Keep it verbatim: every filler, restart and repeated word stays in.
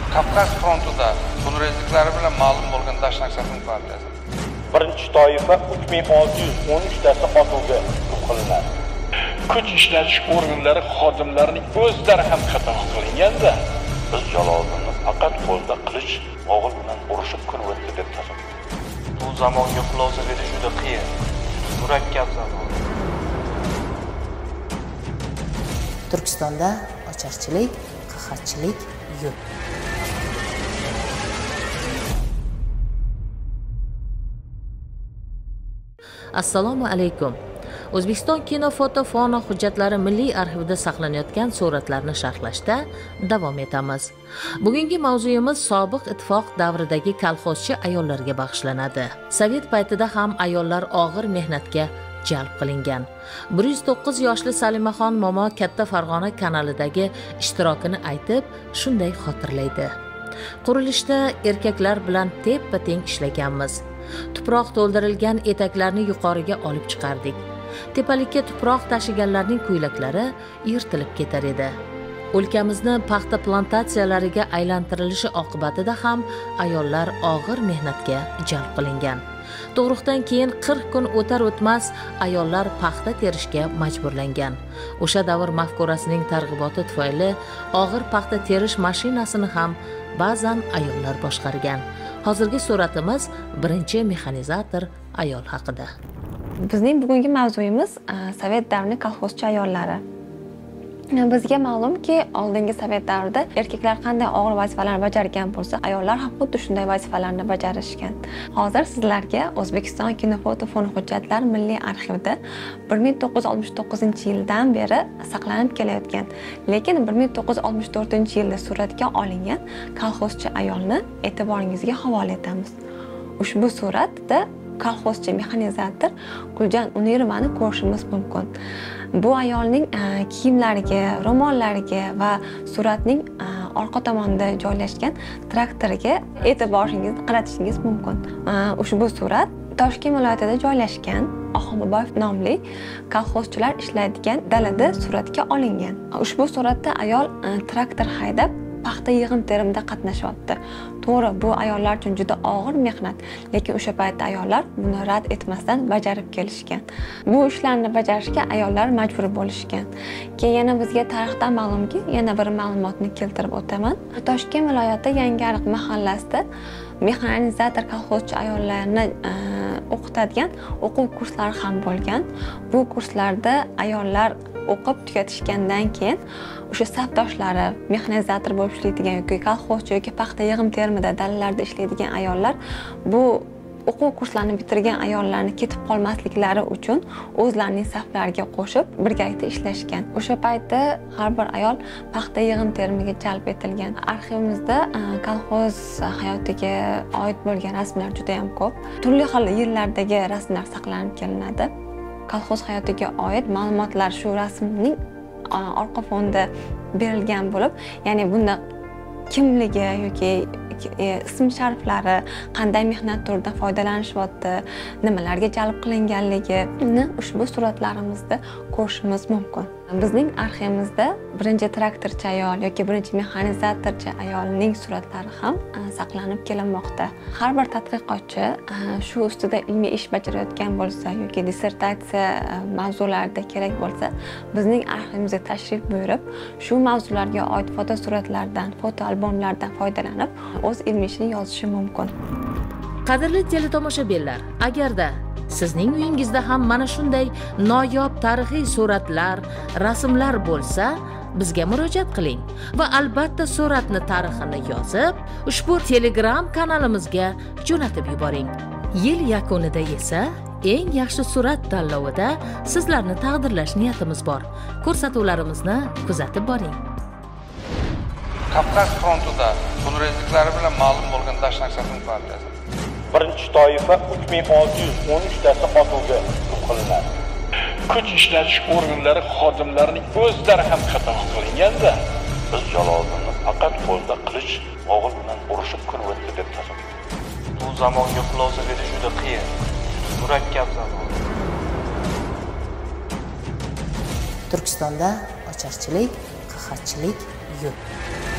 Kavkaz frontida xunrezliklari bilan ma'lum bo'lgan Dashnak Satin partiyasi. Birinchi toifa uch ming olti yuz o'n uch tasi otuvga hukm qilinadi. Kuch ishlatish organlari xodimlarining o'zlari ham qatnashib qilinganda, biz Jaloliddinni faqat qo'lda qilich o'g'il bilan urushib kun o'tdi deb tasavvur. Bu zamonga xulosa berish juda qiyin, murakkab zamon. Turkistonda ocharchilik, qahatchilik yo'q. Assalomu alaykum. O'zbekiston kino foto fono hujjatlari milliy arxivida saqlanayotgan suratlarni sharhlashda davom etamiz. Bugungi mavzuyimiz sobiq ittifoq davridagi kolxozchi ayollarga bag'ishlanadi. Sovet paytida ham ayollar og'ir mehnatga jalb qilingan. bir yuz to'qqiz yoshli Salimaxon momo Katta Farg'ona kanalidagi ishtirokini aytib, shunday xotirlaydi. Qurilishda erkaklar bilan teppa-teng ishlaganmiz. Tuproq to'ldirilgan etaklarni yuqoriga olib chiqardik. Tepalikka tuproq tashiganlarning ko'ylaklari yirtilib ketar edi. O'lkamizni paxta plantatsiyalariga aylantirilishi oqibatida ham ayollar og'ir mehnatga jalb qilingan. Tug'ruqdan keyin qirq kun o'tar o'tmas ayollar paxta terishga majburlangan. O'sha davr mafkurasining targ'iboti tufayli og'ir paxta terish mashinasini ham ba'zan ayollar boshqargan. Hozirgi suratimiz birinchi mexanizator ayol haqida. Bizning bugungi mavzuyimiz Sovet davrining kolxozchi ayollari. Bizga ma'lumki, oldingi Sovet davrida erkaklar qanday og'ir vazifalarni bajargan bo'lsa, ayollar ham xuddi shunday vazifalarni bajarishgan. Hozir sizlarga O'zbekiston kino foto fon hujjatlar milliy arxivida bir ming to'qqiz yuz oltmish to'qqizinchi yildan beri saqlanib kelayotgan, lekin bir ming to'qqiz yuz oltmish to'rtinchi yilda suratga olingan kolxozchi ayolni e'tiboringizga havola etamiz. Ushbu suratda kolxozchi mexanizator Guljan Unirovani ko'rishimiz mumkin. Bu ayolning kiyimlariga, ro'mollariga va suratning orqa tomonida joylashgan traktoriga e'tiboringizni qaratishingiz mumkin. Ushbu surat Toshkent viloyatida joylashgan Oxunboboyev nomli kolxozchilar ishlaydigan dalada suratga olingan. Ushbu suratda ayol traktor haydab paxta yig'im terimida qatnashyapti. To'g'ri, bu ayollar uchun juda og'ir mehnat, lekin o'sha paytda ayollar buni rad etmasdan bajarib kelishgan. Bu ishlarni bajarishga ayollar majbur bo'lishgan. Keyin yana bizga tarixdan ma'lumki, yana bir ma'lumotni keltirib o'taman. Toshkent viloyati Yangiariq mahallasida mexanizator kolxozchi ayollarni o'qitadigan o'quv kurslari ham bo'lgan. Bu kurslarda ayollar o'qib tugatishgandan keyin o'sha safdoshlari, mexanizator bo'lib ishlaydigan yoki kolxozchi yoki paxta yig'im terimida dalalarda ishlaydigan ayollar bu o'quv kurslarini bitirgan ayollarni ketib qolmasliklari uchun o'zlarining saflariga qo'shib birgalikda ishlashgan. O'sha paytda har bir ayol paxta yig'im terimiga jalb etilgan. Arxivimizda kolxoz hayotiga oid bo'lgan rasmlar juda ham ko'p. Turli xil yillardagi rasmlar saqlanib kelinadi. Kolxoz hayotiga oid ma'lumotlar shu rasmning orqa fonida berilgan bo'lib, ya'ni bunda kimligi yoki ism shariflari, qanday mehnat turidan foydalanishyapti, nimalarga jalb qilinganligini ushbu suratlarimizda ko'rishimiz mumkin. Bizning arxivimizda birinchi traktorchi ayol yoki birinchi mexanizatorchi ayolning suratlari ham saqlanib kelinmoqda. Har bir tadqiqotchi shu ustida ilmiy ish bajarayotgan bo'lsa yoki dissertatsiya mavzularida kerak bo'lsa, bizning arxivimizga tashrif buyurib, shu mavzularga oid fotosuratlardan, foto albomlardan foydalanib, o'z ilmiy ishini yozishi mumkin. Qadrli teletomoshabinlar, agarda sizning uyingizda ham mana shunday noyob tarixiy suratlar, rasmlar bo'lsa, bizga murojaat qiling va albatta suratni tarixini yozib, ushbu Telegram kanalimizga jo'natib yuboring. Yil yakunida esa eng yaxshi surat tanlovida sizlarni taqdirlash niyatimiz bor. Ko'rsatuvlarimizni kuzatib boring. Kavkaz frontida xunrezliklari bilan ma'lum bo'lgan Dashnak Satin partiyasi. Birinchi toifa uch ming olti yuz o'n uch tasi otuvga hukm qilinadi. Kuch ishlatish organlari xodimlarining o'zlari ham qatnashib qilinganda, biz Jaloliddinni faqat qo'lda qilich o'g'il bilan urushib kun o'tdi deb tasavvur. Bu zamonga xulosa berish juda qiyin, murakkab zamon. Turkistonda ocharchilik, qahatchilik yo'q.